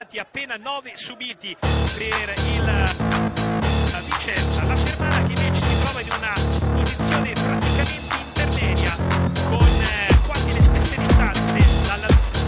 Appena 9 subiti per la Vicenza. La Fermana che invece si trova in una posizione praticamente intermedia con quasi le stesse distanze dalla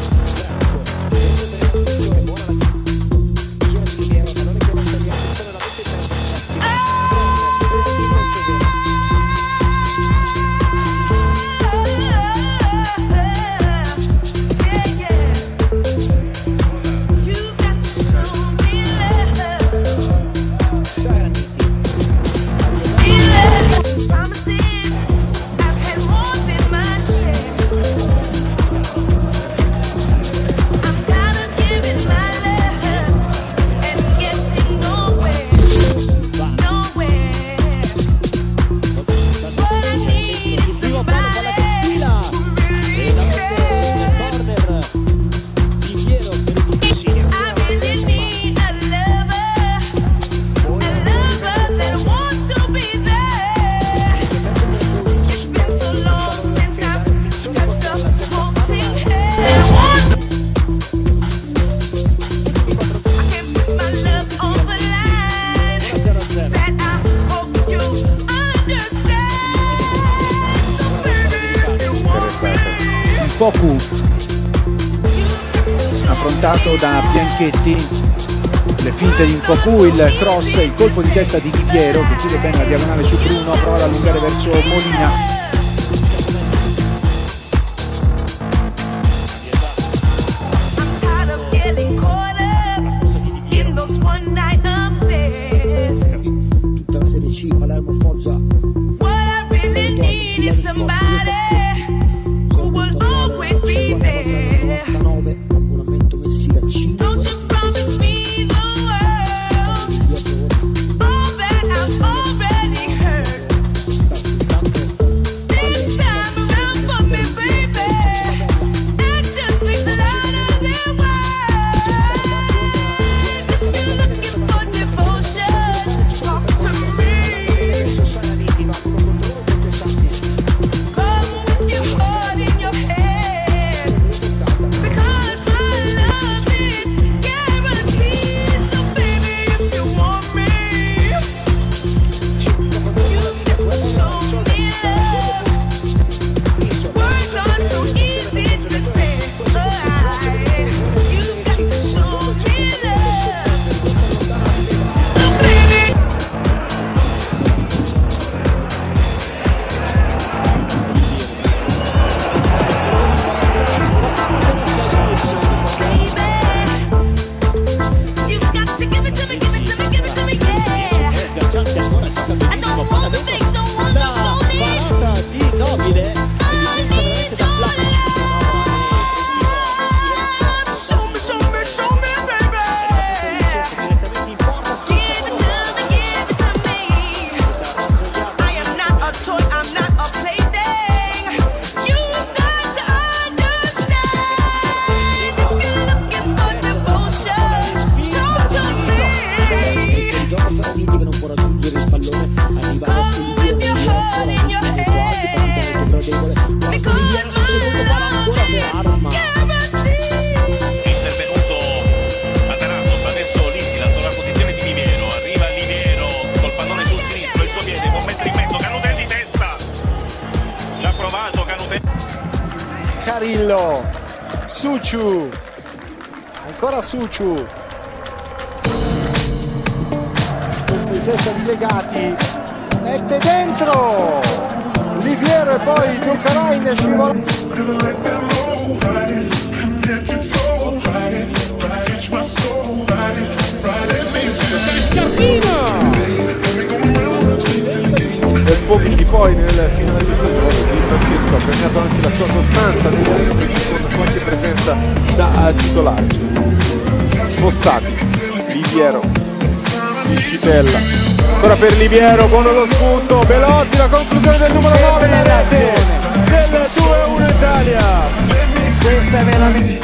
Poku affrontato da Bianchetti, le finte di Poku, il cross, il colpo di testa di Di Piero che chiude bene la diagonale su Bruno, prova ad allungare verso Molina. Tutta la Serie C, Palermo Foggia. Abbonamento mensile a 5. Carillo, Suciu, ancora Suciu, colpo di testa di Legati, mette dentro, Liviero e poi Ducarain scivola. Del Pomini poi nel finale di Francesco ha premiato anche la sua costanza con qualche presenza da titolare. Fossati, Liviero, Piscitella, ancora per Liviero con lo spunto, Belotti, la conclusione del numero 9, la rete del 2-1 Italia. Questa è veramente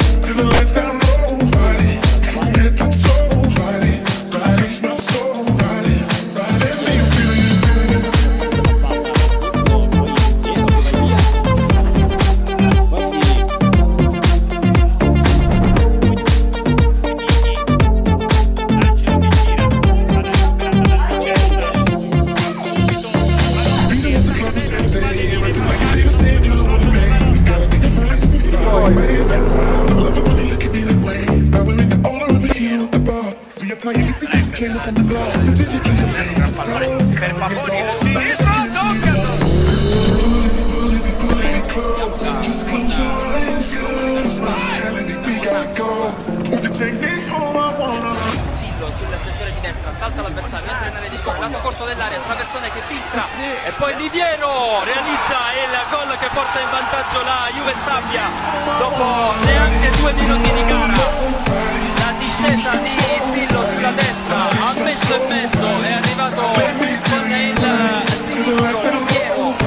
Piero realizza il gol che porta in vantaggio la Juve Stabia dopo neanche 2 minuti di gara. La discesa di Zillo sulla destra, ha messo in mezzo, è arrivato con il sinistro Piero